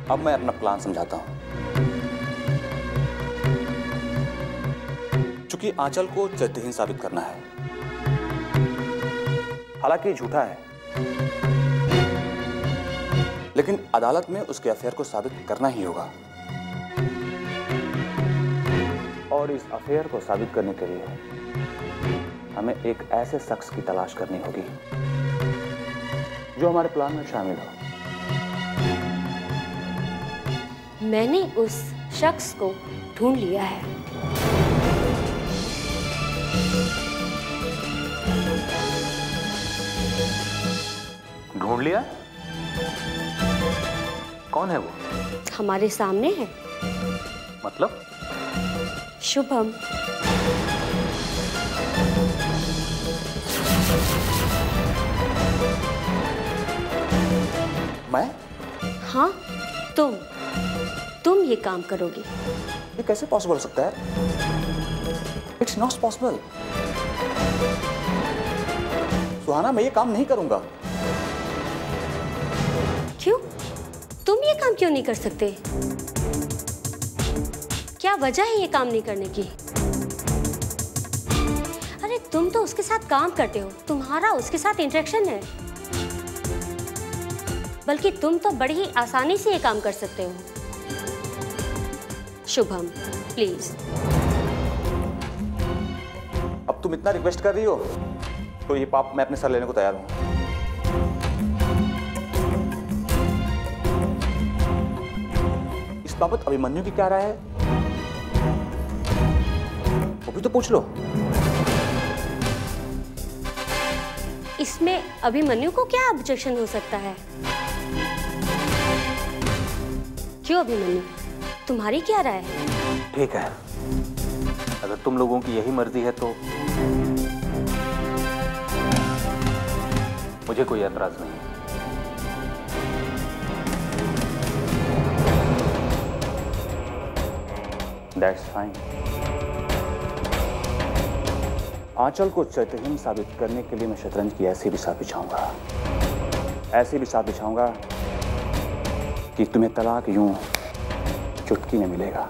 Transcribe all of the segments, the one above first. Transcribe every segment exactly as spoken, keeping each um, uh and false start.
अब मैं अपना प्लान समझाता हूं। चूंकि आंचल को चरित्रहीन साबित करना है, हालांकि झूठा है, लेकिन अदालत में उसके अफेयर को साबित करना ही होगा। और इस अफेयर को साबित करने के लिए हमें एक ऐसे शख्स की तलाश करनी होगी जो हमारे प्लान में शामिल हो। मैंने उस शख्स को ढूंढ लिया है। ढूंढ लिया? कौन है वो? हमारे सामने है। मतलब? शुभम। मैं? हाँ, तुम तुम ये काम करोगे। ये कैसे पॉसिबल हो सकता है? It's not possible. सुहाना, मैं ये काम नहीं करूंगा। क्यों? तुम ये काम क्यों नहीं कर सकते? क्या वजह है ये काम नहीं करने की? अरे तुम तो उसके साथ काम करते हो, तुम्हारा उसके साथ इंटरेक्शन है, बल्कि तुम तो बड़ी ही आसानी से ये काम कर सकते हो। शुभम, प्लीज। अब तुम इतना रिक्वेस्ट कर रही हो तो ये पाप मैं अपने सर लेने को तैयार हूं। इस बाबत अभिमन्यु की क्या राय है, वो भी तो पूछ लो। इसमें अभिमन्यु को क्या ऑब्जेक्शन हो सकता है? क्यों अभिमन्यु, तुम्हारी क्या राय है? ठीक है, अगर तुम लोगों की यही मर्जी है तो मुझे कोई एतराज नहीं है। That's fine. आंचल को चरित्रहीन साबित करने के लिए मैं शतरंज की ऐसी बिसात बिछाऊंगा, ऐसी बिसात बिछाऊंगा कि तुम्हें तलाक यूं चुटकी में मिलेगा।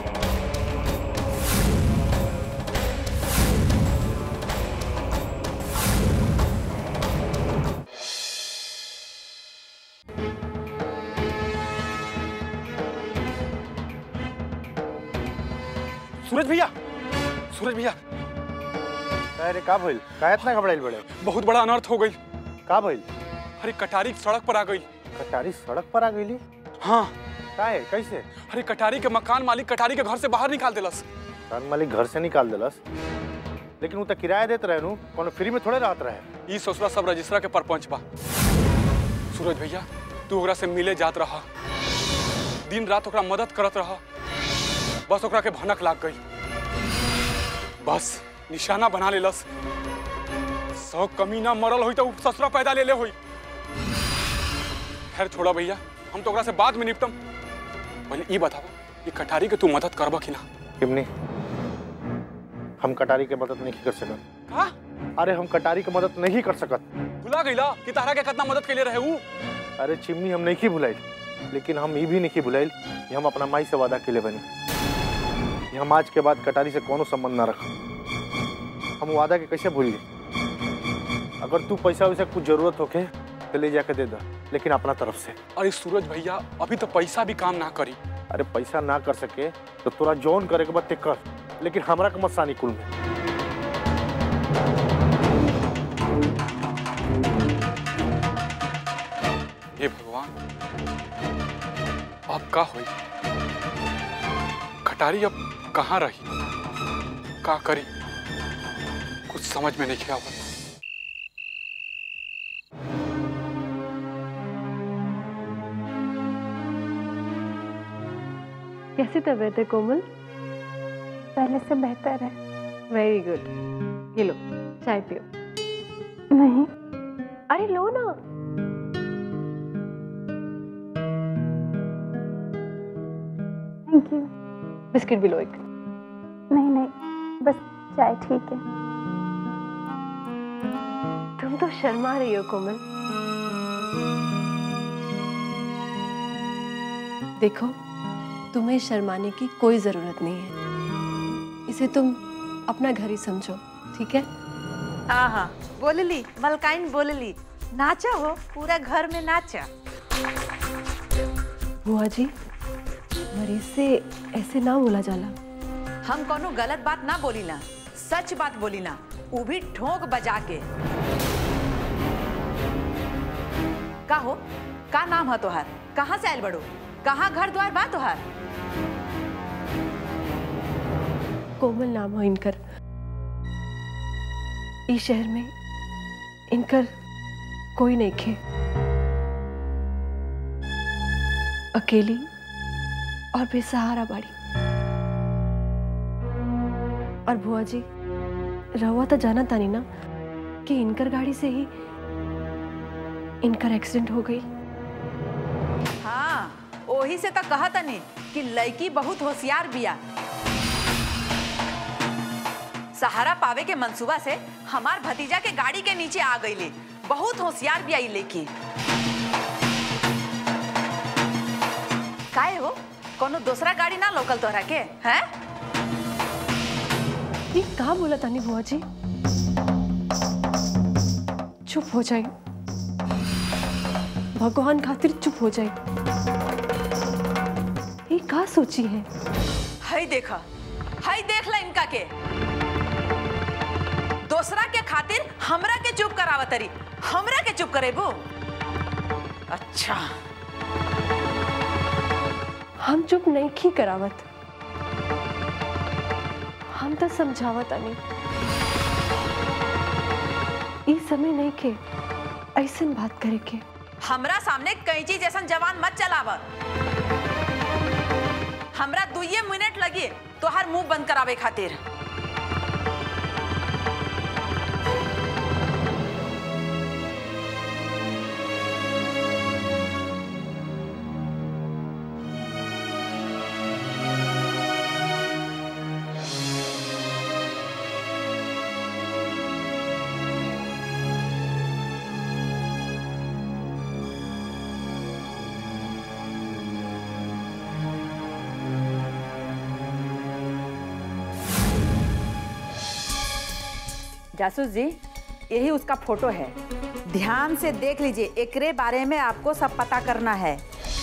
सूरज भैया, सूरज भैया, अरे का भइल? का इतना घबराइल बड़े? बहुत बड़ा अनर्थ हो गई। का भइल? अरे कटारी सड़क पर आ गई। कटारी सड़क पर आ गई? हाँ। का है? कैसे? अरे कटारी के मकान मालिक कटारी के घर से बाहर निकाल देलस। मकान मालिक घर से निकाल देलस? लेकिन वो तो किराया देते रहे नु, कोनो फ्री में थोड़े रहत रहे। ई ससुरा सब रजिस्ट्रा के परपंच बा। सूरज भैया, तू ओकरा से मिले जात रहा, दिन रात ओकरा मदद करत रहा, बस ओकरा के भनक लाग गई, बस निशाना बना लेलस। सौ कमीना मरल हुई तो ससुरा पैदा ले ले हुई। खैर छोड़ा भैया, हम तो ओकरा से बाद में निपटम। पहले ये बतावा, ये कटारी के तू मदद करबा कि ना? किमनी, हम कटारी के मदद नहीं कर सकत। का? अरे हम कटारी के मदद नहीं कर सकत। भुला गईला कि तारा के कितना मदद के लिए रहे ऊ? अरे चिमनी, हम नहीं भुलाइल, लेकिन हम ये भी नहीं भुलाइल कि हम अपना माई से वादा के लिए बनी। हम आज के बाद कटारी से कोनो संबंध ना रख। हम वादा के कैसे भूल गए? अगर तू पैसा वैसा कुछ जरूरत होके तो ले जाके दे दा, लेकिन अपना तरफ से। अरे सूरज भैया, अभी तो पैसा भी काम ना करी। अरे पैसा ना कर सके तो तोरा जौन करे के बाद ते कर, लेकिन हमरा के मत सानी कुल में। हे भगवान, अब का होई? कटारी अब कहाँ रही, का करी, कुछ समझ में नहीं आवत। कैसी तबीयत है कोमल? पहले से बेहतर है। Very good. ये लो चाय पियो। नहीं। अरे लो ना। Thank you. बिस्किट भी लो एक। नहीं नहीं, बस चाय ठीक है। तुम तो शर्मा रही हो कोमल। देखो, तुम्हें शर्माने की कोई जरूरत नहीं है। इसे तुम अपना घर ही समझो, ठीक है? हाँ हाँ, बोलली मलकाइन बोलली, नाचा हो पूरा घर में नाचा। बुआ जी, मरीज से ऐसे ना बोला जाला। हम कोनो गलत बात ना बोली ना, सच बात बोली ना, वो भी ठोक बजा के। का हो, का नाम है तोहार? कहाँ से आयल बड़ो? कहाँ घर द्वार बा तोहार? कोमल नाम है इनकर। इस शहर में इनकर कोई नहीं खे। अकेली और बेसहारा बाड़ी। और बुआ जी, रहुआ तो जाना तानी ना कि इनकर गाड़ी से ही इनकर एक्सीडेंट हो गई। हाँ, ओही से तो कहा तनी कि लड़की बहुत होशियार बिया। सहारा पावे के मंसूबा से हमार भतीजा के गाड़ी के नीचे आ गई। बहुत होशियार बिया लड़की। काहे हो, कोनो दूसरा गाड़ी ना लोकल तोहरा के हैं? ये कहाँ बोला तानी बुआ जी? चुप हो जाए, भगवान खातिर चुप हो जाए। ये कहाँ सोची है? हाय देखा, हाय देख ला इनका के। दूसरा के खातिर हमरा के चुप करावतरी, हमरा के चुप करेबो? अच्छा, हम चुप नहीं की करावत, हम तो समझावत आनी। इस समय नहीं के ऐसे बात करे के। हमरा सामने कैंची जैसन जवान मत चलाव। हमरा दुइये मिनट लगी तो हर मुंह बंद करावे खातिर। जासूस जी, यही उसका फोटो है। ध्यान से देख लीजिए, एकरे बारे में आपको सब पता करना है।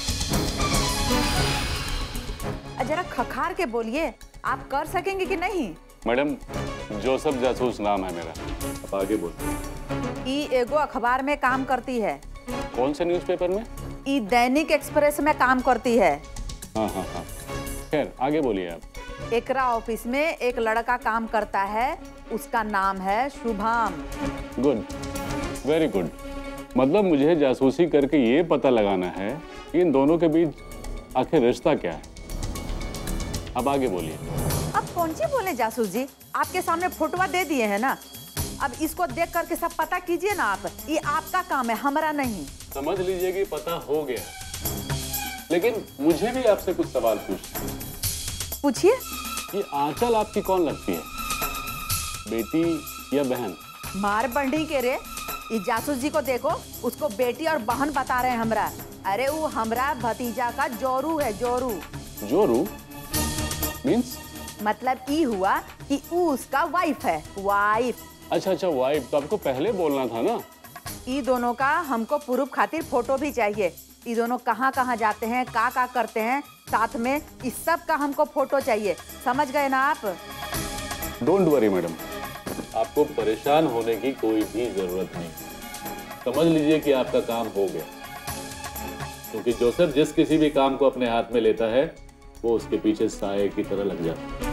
जरा खखार के बोलिए, आप कर सकेंगे कि नहीं? मैडम, जोसेफ जासूस नाम है मेरा। आप आगे बोलिए। ई एगो अखबार में काम करती है। कौन से न्यूज़पेपर में? ई दैनिक एक्सप्रेस में काम करती है। हाँ हाँ हाँ, खैर आगे बोलिए आप। एकरा ऑफिस में एक लड़का काम करता है, उसका नाम है शुभम। Good, very good. मतलब मुझे जासूसी करके ये पता लगाना है कि इन दोनों के बीच आखिर रिश्ता क्या है। अब आगे बोलिए। अब कौन सी बोले जासूस जी, आपके सामने फोटोवा दे दिए हैं ना। अब इसको देख करके सब पता कीजिए ना आप। ये आपका काम है, हमारा नहीं। समझ लीजिए कि पता हो गया, लेकिन मुझे भी आपसे कुछ सवाल पूछना। पूछिए। ये आंचल आपकी कौन लगती है, बेटी या बहन? मार बंडी के रे, ये जासूस जी को देखो, उसको बेटी और बहन बता रहे हैं हमरा। अरे वो हमरा भतीजा का जोरू है, जोरू। जोरू मीन्स? मतलब ये हुआ कि वो उसका वाइफ है, वाइफ। अच्छा अच्छा, वाइफ। तो आपको पहले बोलना था ना। ये दोनों का हमको प्रूफ खातिर फोटो भी चाहिए। ये दोनों कहाँ कहाँ जाते हैं, का का करते हैं साथ में, इस सब का हमको फोटो चाहिए। समझ गए ना आप? डोंट वरी मैडम, आपको परेशान होने की कोई भी जरूरत नहीं। समझ लीजिए कि आपका काम हो गया, क्योंकि जोसेफ जिस किसी भी काम को अपने हाथ में लेता है वो उसके पीछे साये की तरह लग जाता है।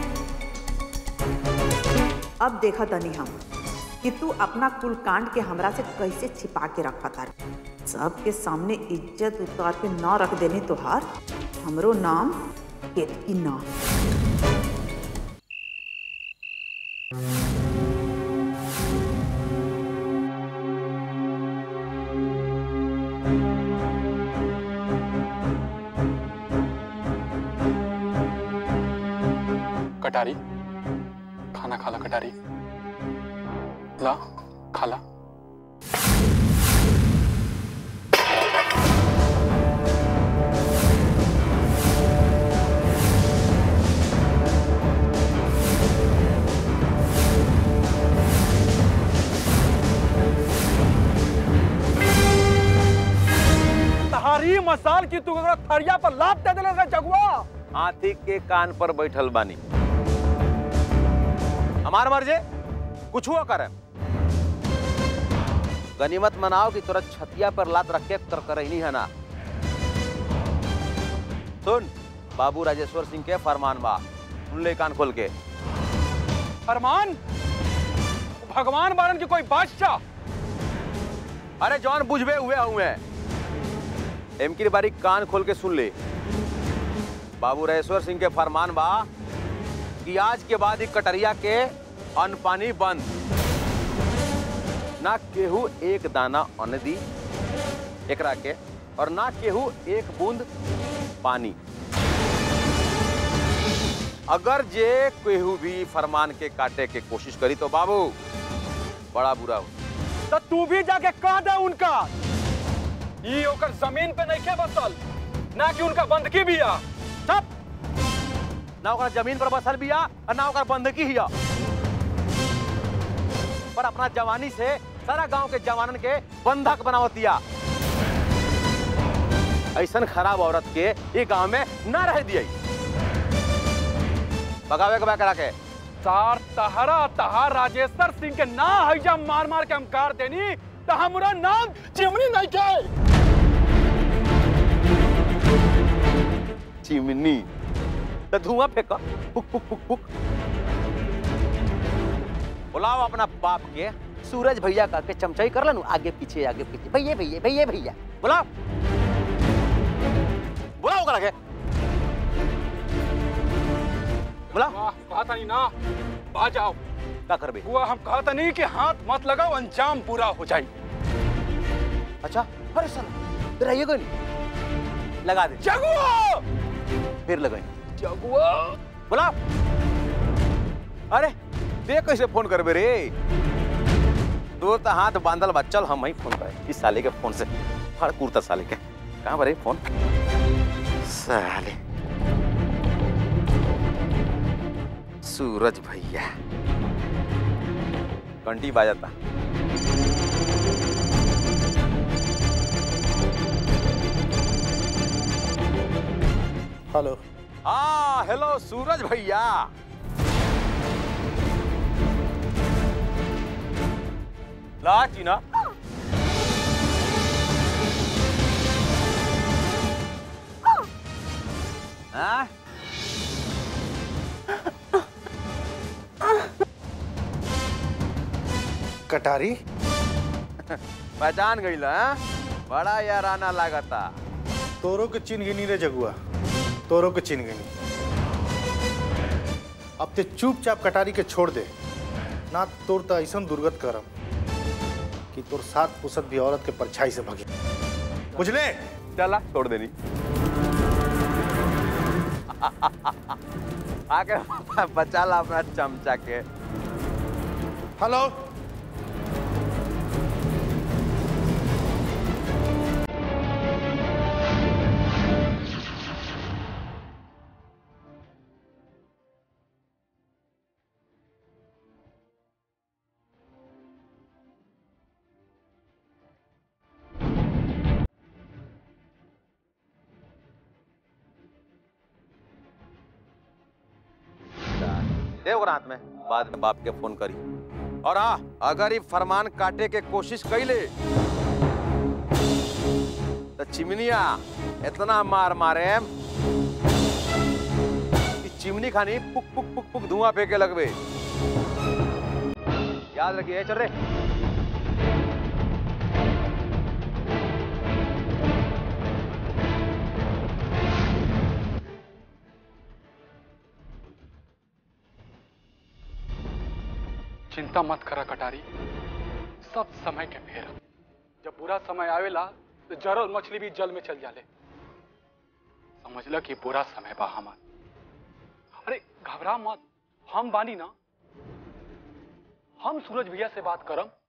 अब देखा तनी हम कि तू अपना कुल कांड के हमरा से कैसे छिपा के रखा था। सबके सामने इज्जत उतार के ना रख देने तो हार हमरो नाम केतकी ना। कटारी, खाना खाला कटारी, ला खाला। मसाल की तू थरिया पर लात दे देले जगुआ। हाथी के कान पर बैठल बानी, हमार मर्जे कुछ हुआ करे। गनीमत मनाओ कि तोरा छतिया पर लात रख के कर करही है ना। सुन, बाबू राजेश्वर सिंह के फरमान बा, सुन ले कान खोल के। फरमान? भगवान बारन की कोई बादशाह? अरे जॉन बुझबे हुए हुए एमकी बारी कान खोल के सुन ले। बाबू राजेश्वर सिंह के फरमान बा कि आज के बाद ही कटरिया के अन्न पानी बंद, ना केहू एक दाना अन्न दी एकरा के, और ना केहू एक बूंद पानी। अगर जे केहू भी फरमान के काटे के कोशिश करी तो बाबू बड़ा बुरा हो। तो तू भी जाके कह दे उनका ये ओकर जमीन पे नहीं के बसल, ना कि उनका बंदकी भी आ। सब ना ओकर जमीन पर बसल भी आ और ना ओकर बंदकी ही आ, पर अपना जवानी से सारा गांव के जवानन के बंधक बनावतिया। ऐसन खराब औरत के ये गांव में ना रह दिया। बगावे के करा के सार तहरा तहार राजेश्वर सिंह के ना हैजा मार मार के हमकार देनी तो हमरा नाम चिमनी नहीं के। चिमनी तो धुआं फेंका, पुक पुक पुक पुक। बुलाओ अपना बाप के सूरज भैया का के चमचाई कर लन, आगे पीछे आगे पीछे, भैया भैया भैया भैया बुलाओ बुलाओ करा के बुला। कहा नहीं ना आ जाओ। क्या करबे? हुआ हम कहा नहीं कि हाथ मत लगाओ, अंजाम पूरा हो जाए। अच्छा, अरे साला तेरा ये नहीं लगा दे। जगुआ फिर लगाई। जगुआ बुला। अरे देख कैसे फोन करबे रे, दो तो हाथ बांधल बा। चल हम ही फोन करे इस साले के फोन से फड़ कुर्ता साले के। कहाँ बरे फोन साले? सूरज भैया घंटी बाजता। हेलो। हाँ हेलो सूरज भैया। ला चीना। हाँ? कटारी पहचान गई ला? बड़ा याराना लागता। तोरो के चिन्ह गिनी रे जगुआ, तोरो के चिन्ह गिनी। अब ते चुपचाप कटारी के छोड़ दे, ना तोर तो ऐसा दुर्गत करम कि तोर साथ पुसत भी औरत के परछाई से भगे। बुझले? चला छोड़ देनी। आके बचा ला अपना चमचा के। हेलो। देव रात में बाद में बाप के फोन करी। और हाँ, अगर ये फरमान काटे के कोशिश कैले तो चिमनिया इतना मार मारे कि चिमनी खानी पुक पुक पुक पुक धुआं फेंके लगवे। याद रखिए। चल रे। चिंता मत करा कटारी, सब समय के फेर। जब बुरा समय आवेला तो जरल मछली भी जल में चल जाले। समझला कि बुरा समय बा हमार। अरे घबरा मत, हम बानी ना। हम सूरज भैया से बात करम,